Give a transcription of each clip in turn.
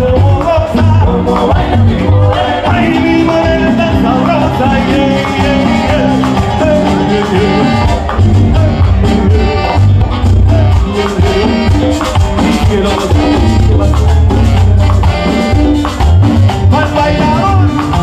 como goza, como baila mi morena. Ay, mi morena tan sabrosa, quiero al bailador.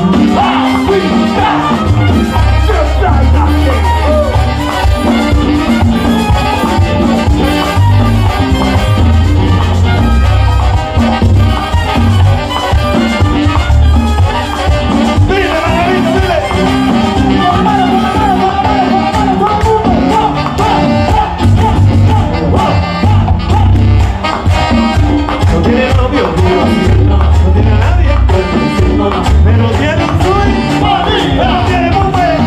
Pero tiene un swing, pero tiene bombe,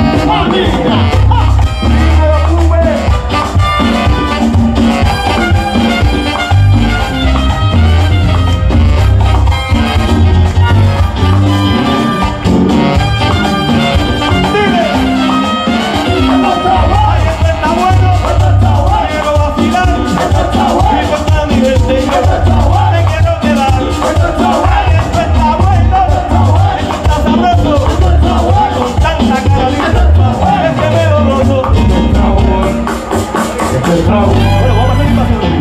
bueno, vamos a hacer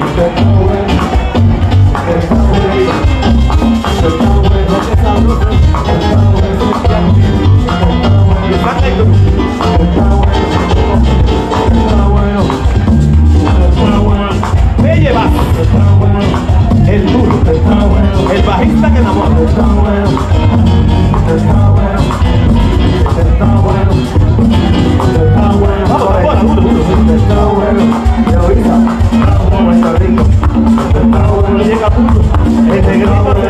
me lleva el duro, el bajista que enamora. Llega a punto, el negrito de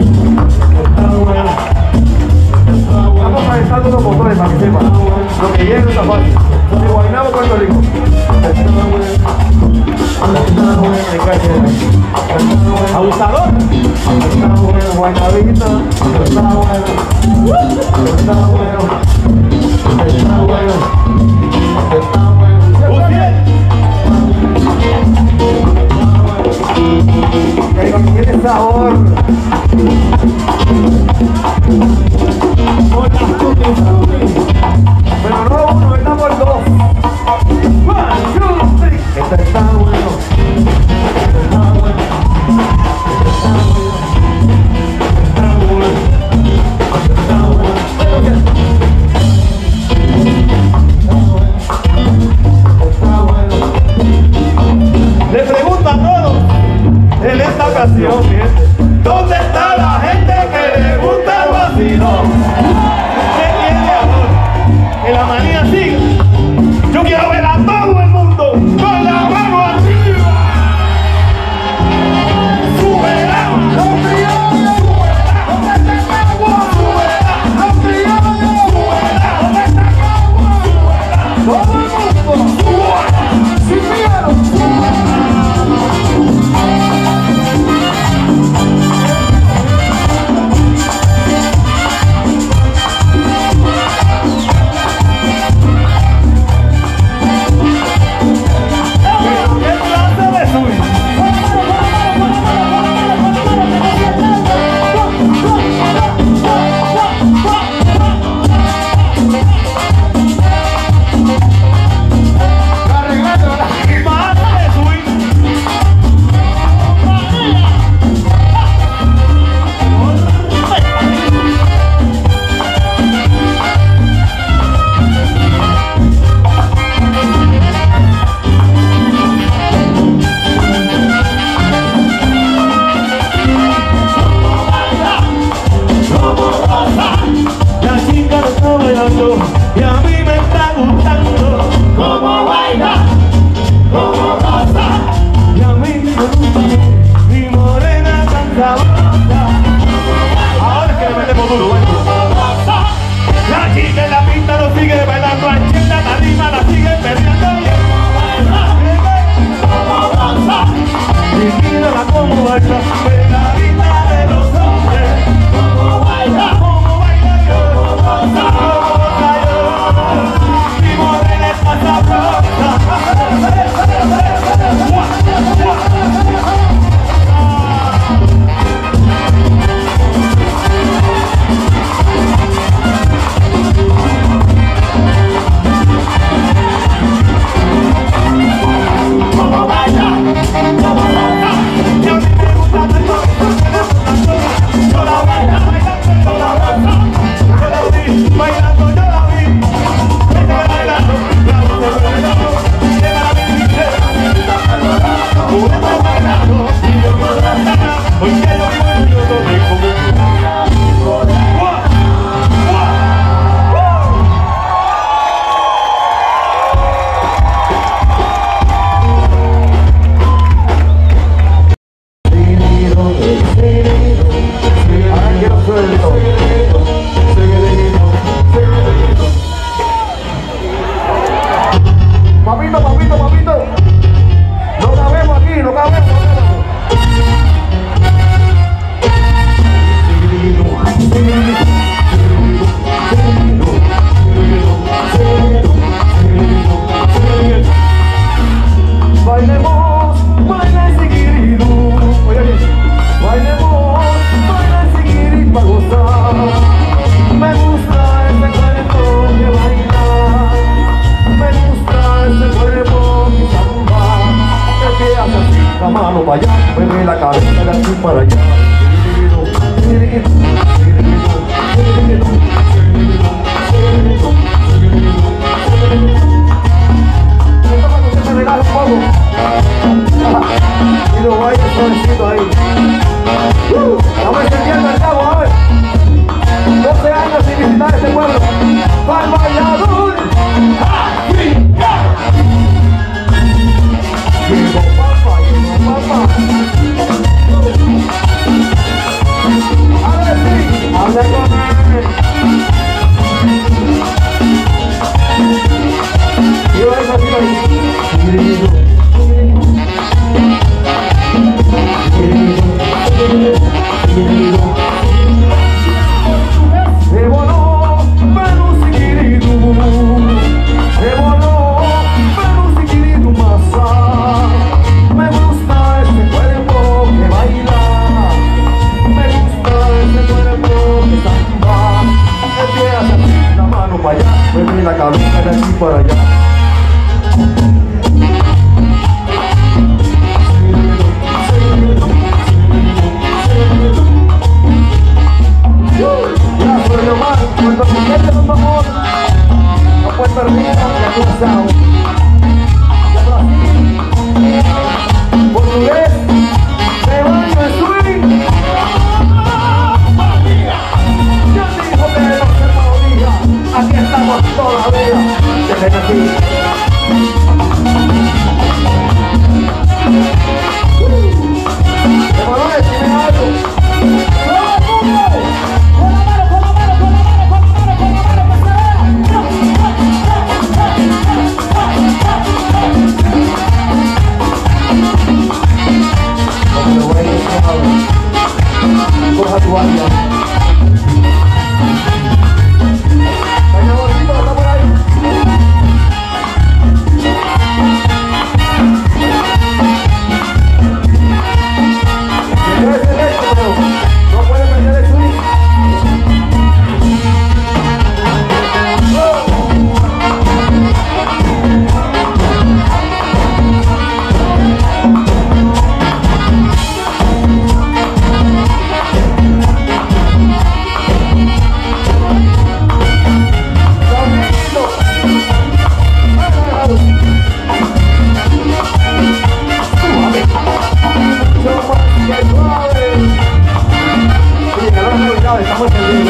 vamos calentando los motores para que sepan. Lo que llega está fácil. De Guaynabo, Puerto Rico. Abusador. Guaynabita. Tiene sabor. Pero no uno, está por dos. 1, 2, 3. Este está bueno. Este está bueno. Este está bueno. Está bueno. Está bueno. Está bueno. Le pregunto a todos en esta ocasión, fíjense. mano para allá, mueve la cabeza de aquí para allá. Esto para que usted se relaje un poco. Y lo vaya suavecito ahí. Estamos encendiendo el cabo, a ver. 12 años sin visitar este pueblo. ¡Pal Valladolid! Llegó papá, llegó papá. A ver, sí, habla con él. Y yo eso así ahí. Se voló, pero seguirido. Se voló, pero seguirido masa. Me gusta ese cuerpo que baila. Me gusta ese cuerpo que samba. El pie hacia aquí, la mano para allá. Mueve la cabeza de aquí para allá. Cuando se pierde un mejor, no puede perder la cruzado. Ya Brasil, portugués, se baño en swing. Yo digo que no se podía, aquí estamos todavía. Desde aquí. De valores tiene algo. Coja tu área. Vaya bonito, está por ahí. Ese recto, pero no puede perder el swing. Estamos en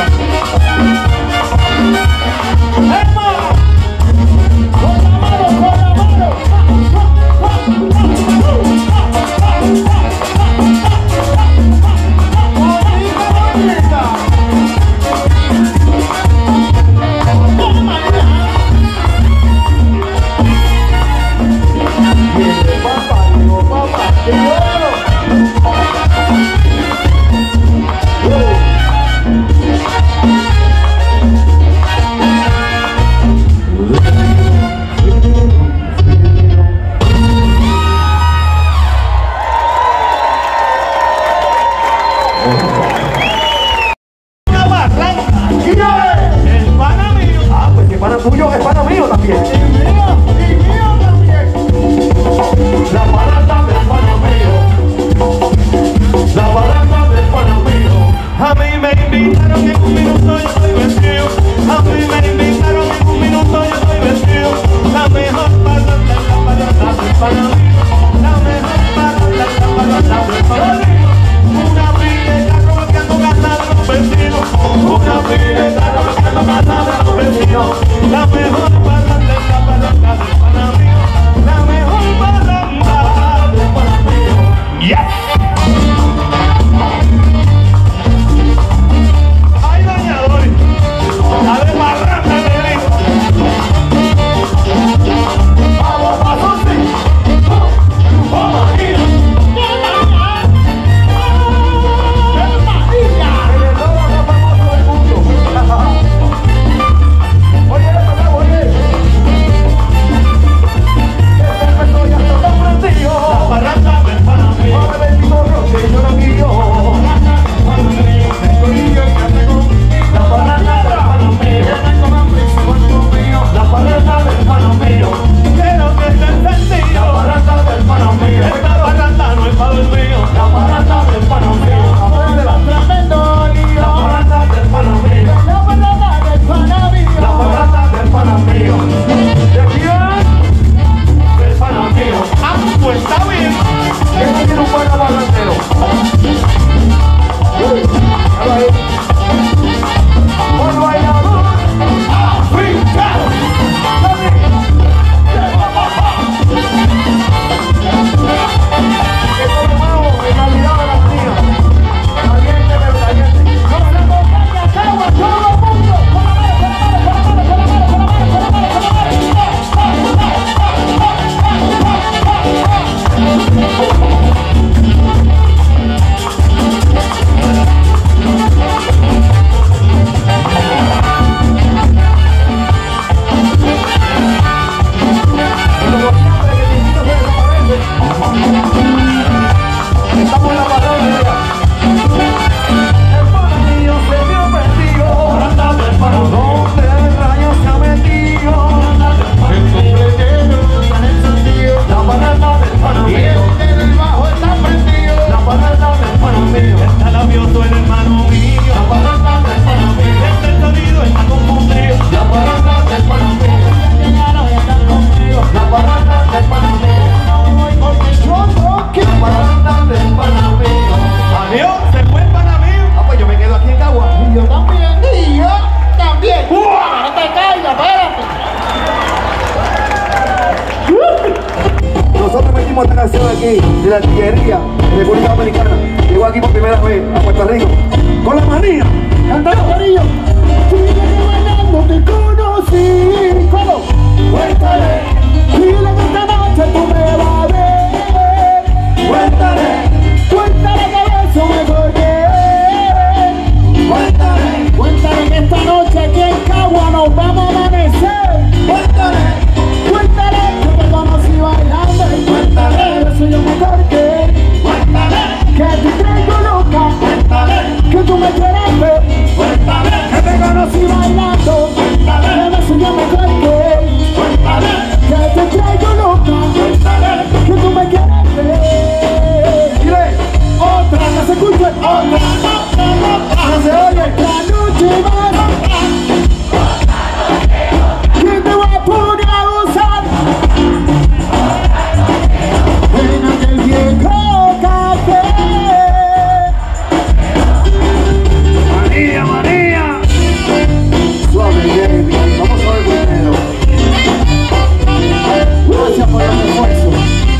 tuyo es pana mío también. Y mío también. La barata del pana mío. La barata del pana mío. A mí me invitaron en un minuto, yo estoy vestido. A mí me invitaron en un minuto, yo estoy vestido. La mejor barata es la barata del pana mío. La mejor barata es la barata del pana mío. Una pileta robando ganas de los vecinos. Una pileta robando ganas de los vecinos. La mejor barata es la barata del pana mío. La mejor barata del pana mío. Yes. Hay bañadores. Cántalo, Corillo. Dile que bailando te conocí. ¿Cómo? Cuéntale. Dile que esta noche tú me vas a ver. Cuéntale. Cuéntale que eso me colgué. Cuéntale. Cuéntale que esta noche aquí en Cagua nos vamos a amanecer. Cuéntale. Cuéntale que te conocí bailando. Y cuéntale de eso yo me colgué. Cuéntale que te traigo loca. Cuéntale que tú me quieres ver. Cuéntale que te conocí bailando. Cuéntale de eso yo me colgué. Cuéntale que te traigo loca. Cuéntale que tú me quieres ver. Dile otra, no se escucha. Otra, no se oye. Otra noche más. ¿Quién te va a poner a gozar? En aquel viejo café. María, María. Suave, baby. Vamos a ver primero. Gracias por el esfuerzo.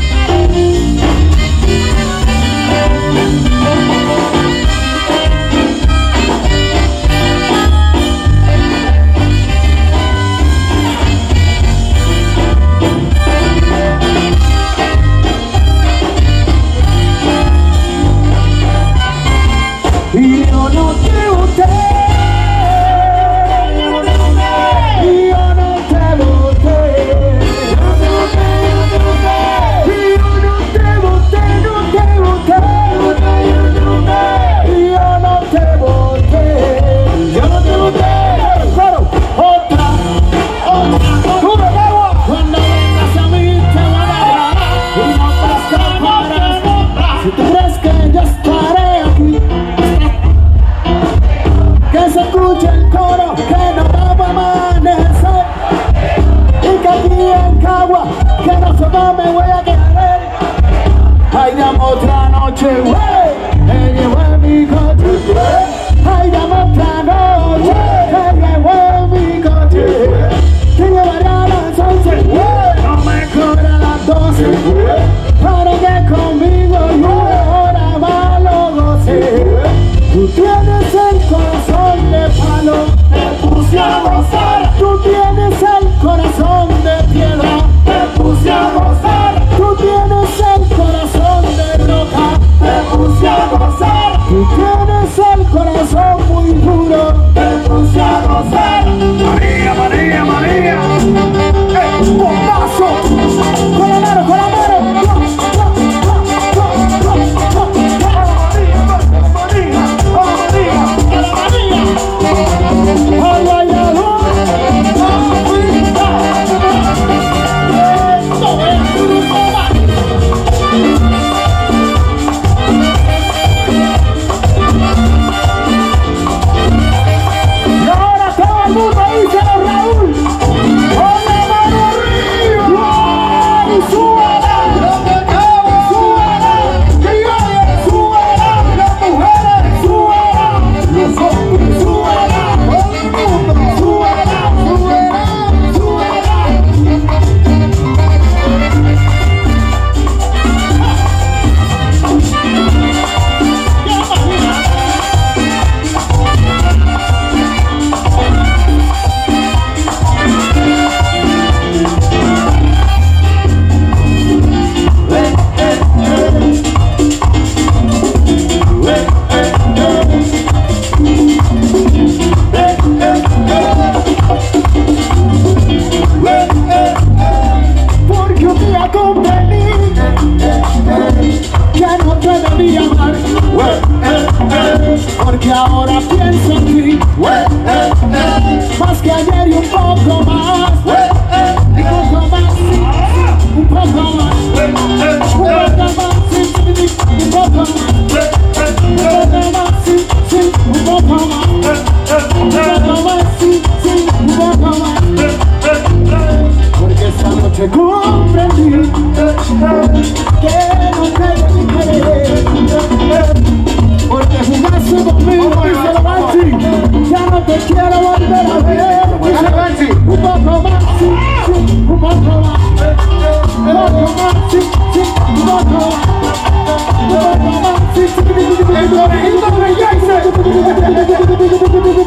Y yo no te boté. Y yo no te boté. Cuando vengas a mí te voy a agarrar y no te escaparás. Si tú crees que yo estaré aquí, que se escuche el coro, que no vamos a amanecer. Y que aquí en Cagua, que no se va, me voy a querer. Ay, dame otra noche, güey, que llevo en mi coche. Ay, dame otra noche, que llevo en mi coche. Que llevaré a las 11, no me cobra a las 12. Para que conmigo y ahora más lo goce. Tú tienes el corazón de palo, te puse a gozar. Tú tienes el corazón de piedra, te puse a gozar. Tú tienes el corazón de roca, te puse a gozar. Tú tienes el corazón muy duro, te puse a gozar. María, María, María. ¡Un bombazo! ¡Con la mano, con la mano! Porque ahora pienso en ti, más que ayer y un poco más, un poco más, sí, un poco más, un poco más, sí, un poco más, sí, un poco más, sí, un poco más, porque esta noche comprendí que no te querer. Porque jugaste conmigo, dice la Bansi. Ya no te quiero volver a ver. Un poco más, sí, un poco más. Un poco más, sí, un poco más. Un poco más, sí,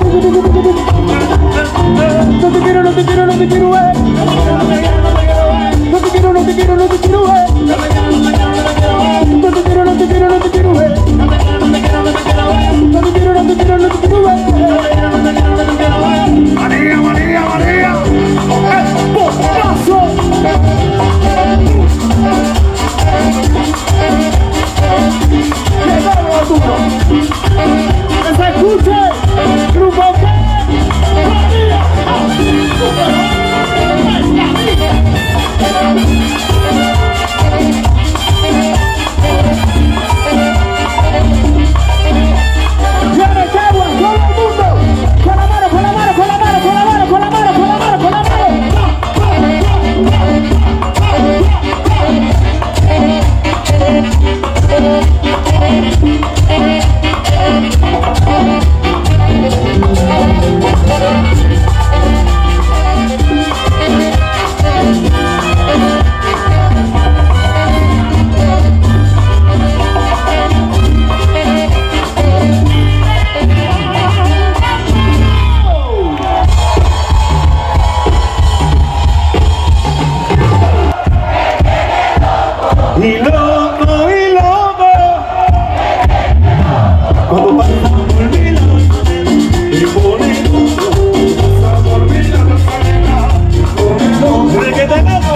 y bonito. Pasa por mí la Rosalena, desde que te amo.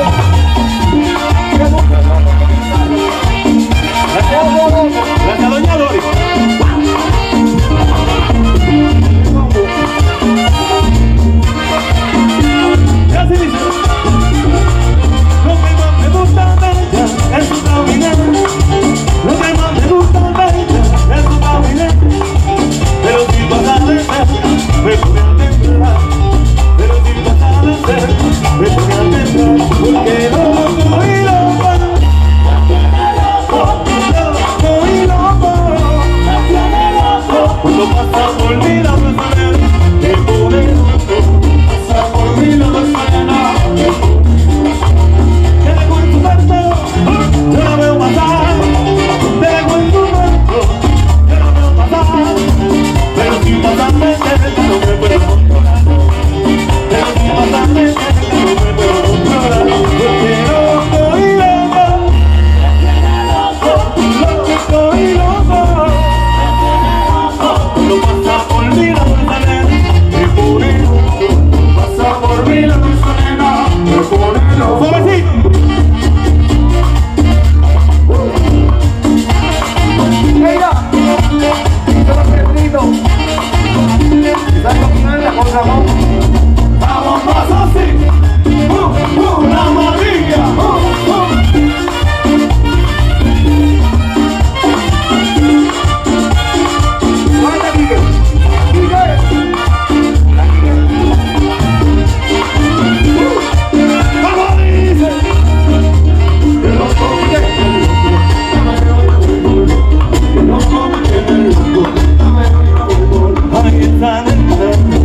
Gracias, doña Dori. Gracias, dice. Lo que más me gusta de ella es su caminar. Lo que más me gusta de ella es su caminar. Pero si pasa de cerca, me pone a temblar. Pero si pasa de cerca, me pone a temblar. Porque loco y loco, loco y loco, cuando pasa por mí la Rosalena, me pone loco. Pasa por mí la Rosalena, que dejo en tu cuarto, yo la veo pasar. Te dejo en tu cuarto, yo la veo pasar. Pero si pasa de cerca no me puedo controlar. Pero si pasa de cerca no me puedo controlar. Porque loco y loco, loco y loco, cuando pasa por mí la Rosalena, me pone loco. Pasa por mí la Rosalena, me pone loco. ¡Suavecito! Mira, yo lo perdido. ¿Sabes lo que es la cosa, no? Vamos más así, una maravilla. ¿Dónde está Quique? ¡Quique! ¡Vamos, dice! Ahí está nena,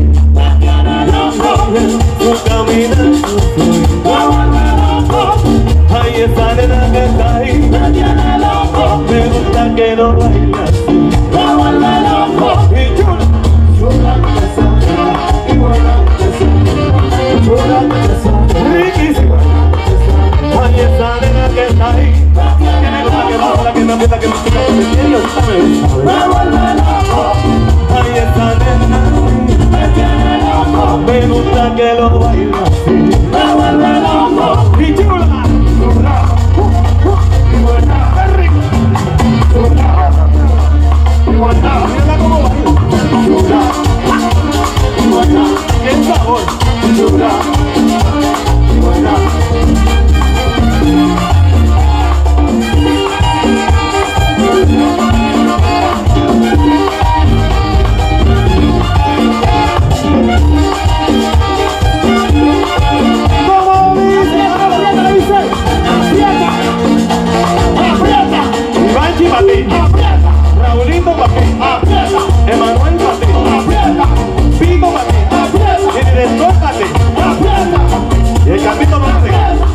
su camina, ahí está nena que está ahí, me gusta que lo baila así. Y riquísima, ahí está nena que está ahí, que me gusta que baila, que me aprieta, que me pica, que me quiere, ahí está nena, me gusta que lo baila así. Y chula, y buena, qué rico. Mira cómo baila. Qué sabor. Ivanchi para ti, Raulito para ti, Emanuel para ti, Pico para ti, el director para ti, y el Carlito para ti.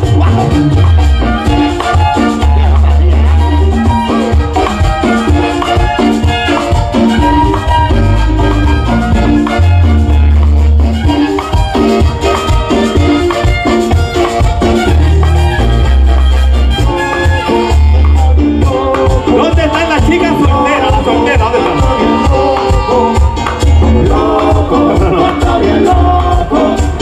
¿Dónde están las chicas solteras? Las solteras, ¿dónde están? Está bien loco,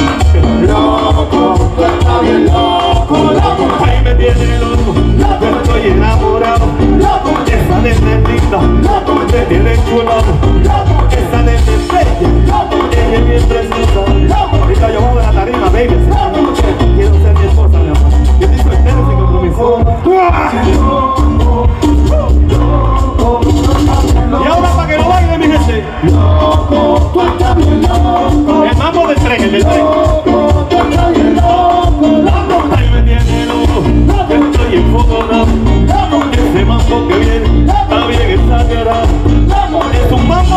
Ahí me tiene loco, yo estoy enamorado. Esa nena es linda, me tiene chulado. Esa nena es bella, ella es bien preciosa. Ahorita yo voy a la tarima, baby. Quiero ser mi esposa, mi amor. Yo estoy soltero sin compromiso. Y ahora para que lo baile, mi gente. El mambo del tren, el del tren. Ahí me tiene loco, yo estoy enfogonado. Ese mambo que viene, está bien exagerado. Es un mambo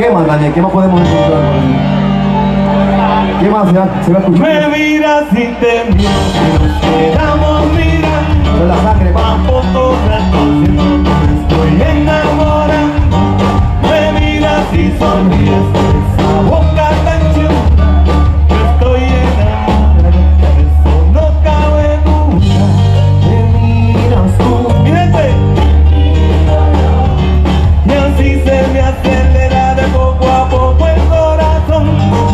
¿Qué más, Daniel? ¿Qué más podemos encontrar? ¿Qué más se va a escuchar? Me miras y te miro, nos quedamos mirando. Con la sangre, A poco rato siento que me estoy enamorando. Me miras y sonríes con esa boca tan chula. Yo estoy enamorado, por eso no cabe duda. me miras tú. Mi gente. Y así se me acelera de poco a poco el corazón.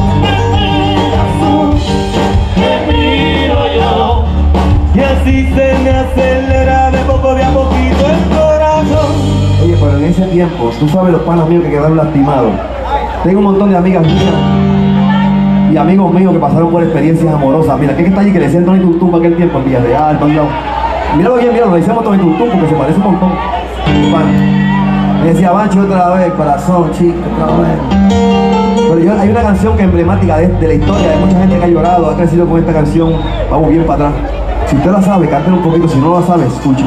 Te miro yo. Y así se me acelera de poco de a poquito el corazón. Oye, pero en ese tiempo, tú sabes los panas míos que quedaron lastimados. Tengo un montón de amigas mías y amigos míos que pasaron por experiencias amorosas. Mira, ¿qué está allí que le decían Tony Tuntún para aquel tiempo en Villarreal, Mandao? Míralo bien, míralo, le decíamos Tony Tuntún porque se parece un montón. Bueno, me decía Bancho otra vez, corazón, chico, otra vez. Pero hay una canción que es emblemática de la historia, de mucha gente que ha llorado, ha crecido con esta canción. Vamos bien para atrás. Si usted la sabe, cántela un poquito, si no la sabe, escuchen.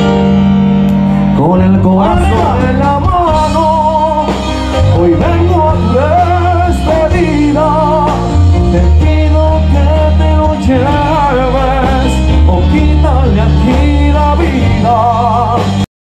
Con el corazón en la mano, hoy vengo a tu despedida. Te pido que te lo lleves o quítale aquí la vida.